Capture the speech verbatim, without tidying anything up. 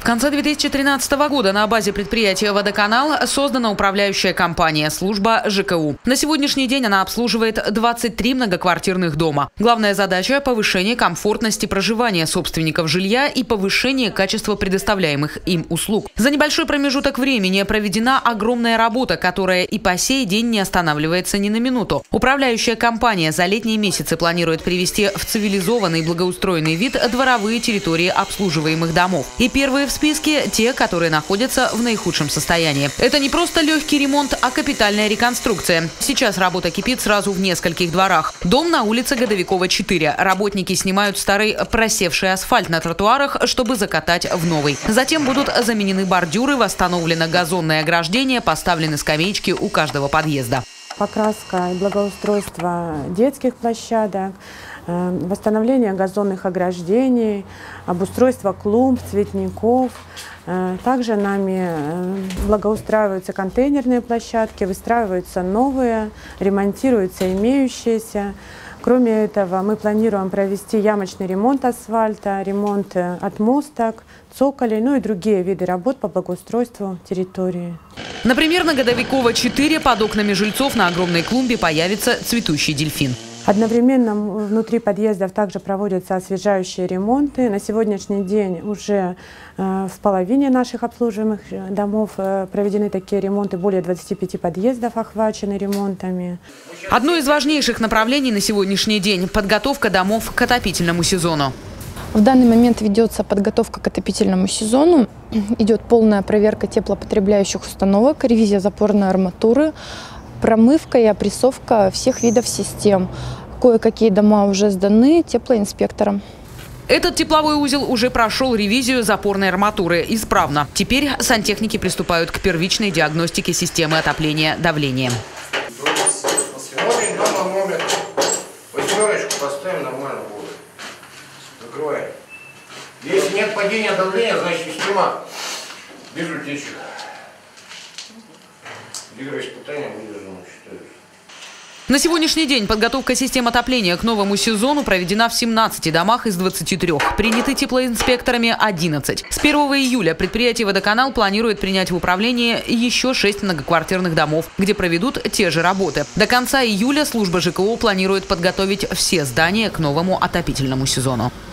В конце две тысячи тринадцатого года на базе предприятия «Водоканал» создана управляющая компания «Служба ЖКУ». На сегодняшний день она обслуживает двадцать три многоквартирных дома. Главная задача – повышение комфортности проживания собственников жилья и повышение качества предоставляемых им услуг. За небольшой промежуток времени проведена огромная работа, которая и по сей день не останавливается ни на минуту. Управляющая компания за летние месяцы планирует привести в цивилизованный благоустроенный вид дворовые территории обслуживаемых домов. И первые в списке – те, которые находятся в наихудшем состоянии. Это не просто легкий ремонт, а капитальная реконструкция. Сейчас работа кипит сразу в нескольких дворах. Дом на улице Годовикова, четыре. Работники снимают старый просевший асфальт на тротуарах, чтобы закатать в новый. Затем будут заменены бордюры, восстановлено газонное ограждение, поставлены скамеечки у каждого подъезда. Покраска и благоустройство детских площадок, восстановление газонных ограждений, обустройство клумб, цветников. Также нами благоустраиваются контейнерные площадки, выстраиваются новые, ремонтируются имеющиеся. Кроме этого, мы планируем провести ямочный ремонт асфальта, ремонт отмосток, цоколей, ну и другие виды работ по благоустройству территории. Например, на Годовикова, четыре под окнами жильцов на огромной клумбе появится цветущий дельфин. Одновременно внутри подъездов также проводятся освежающие ремонты. На сегодняшний день уже э, в половине наших обслуживаемых домов э, проведены такие ремонты. Более двадцати пяти подъездов охвачены ремонтами. Одно из важнейших направлений на сегодняшний день – подготовка домов к отопительному сезону. В данный момент ведется подготовка к отопительному сезону. Идет полная проверка теплопотребляющих установок, ревизия запорной арматуры, промывка и опрессовка всех видов систем. Кое-какие дома уже сданы теплоинспекторам. Этот тепловой узел уже прошел ревизию запорной арматуры исправно. Теперь сантехники приступают к первичной диагностике системы отопления давлением. Смотрим на термометр. Восьмерочку поставим, нормально будет. Закрываем. Если нет падения давления, значит система без утечек. Гидроиспытания выдержано, считается. На сегодняшний день подготовка систем отопления к новому сезону проведена в семнадцати домах из двадцати трёх. Приняты теплоинспекторами одиннадцать. С первого июля предприятие «Водоканал» планирует принять в управление еще шесть многоквартирных домов, где проведут те же работы. До конца июля служба ЖКУ планирует подготовить все здания к новому отопительному сезону.